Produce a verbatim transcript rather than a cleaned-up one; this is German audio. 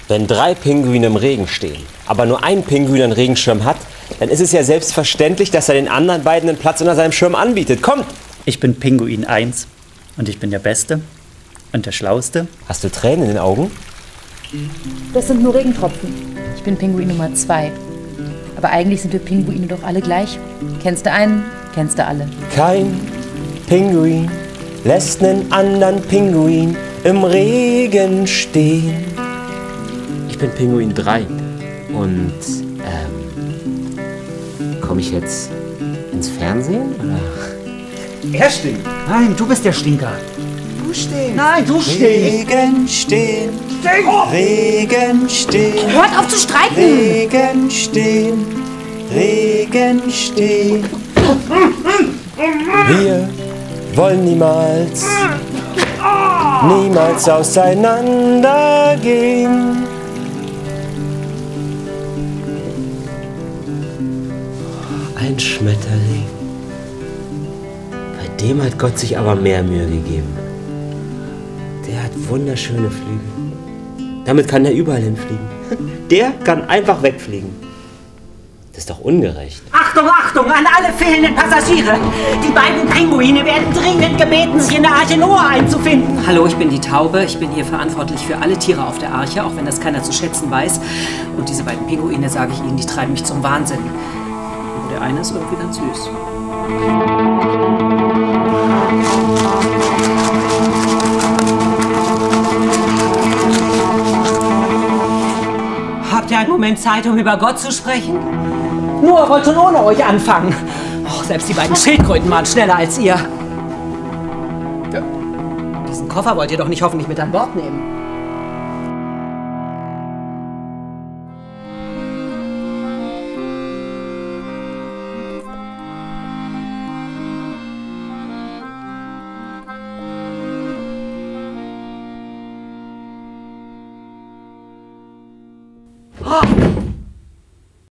Wenn drei Pinguine im Regen stehen, aber nur ein Pinguin einen Regenschirm hat, dann ist es ja selbstverständlich, dass er den anderen beiden einen Platz unter seinem Schirm anbietet. Kommt! Ich bin Pinguin eins und ich bin der Beste und der Schlauste. Hast du Tränen in den Augen? Das sind nur Regentropfen. Ich bin Pinguin Nummer zwei. Aber eigentlich sind wir Pinguine doch alle gleich. Kennst du einen, kennst du alle. Kein Pinguin lässt einen anderen Pinguin im Regen stehen. Ich bin Pinguin drei und ähm, komme ich jetzt ins Fernsehen oder? Er stinkt. Nein, du bist der Stinker. Du stinkst. Nein, du stinkst. Regen stehen, Regen stehen. Hört auf zu streiten! Regen stehen, Regen stehen. Wir wollen niemals, niemals auseinandergehen. Ein Schmetterling. Bei dem hat Gott sich aber mehr Mühe gegeben. Der hat wunderschöne Flügel. Damit kann er überall hinfliegen. Der kann einfach wegfliegen. Das ist doch ungerecht. Achtung, Achtung, an alle fehlenden Passagiere! Die beiden Pinguine werden dringend gebeten, sich in der Arche Noah einzufinden. Hallo, ich bin die Taube. Ich bin hier verantwortlich für alle Tiere auf der Arche, auch wenn das keiner zu schätzen weiß. Und diese beiden Pinguine, sage ich Ihnen, die treiben mich zum Wahnsinn. Und der eine ist irgendwie ganz süß. Habt ihr einen Moment Zeit, um über Gott zu sprechen? Noah wollte schon ohne euch anfangen. Och, selbst die beiden Schildkröten waren schneller als ihr. Ja. Diesen Koffer wollt ihr doch nicht hoffentlich mit an Bord nehmen. Oh.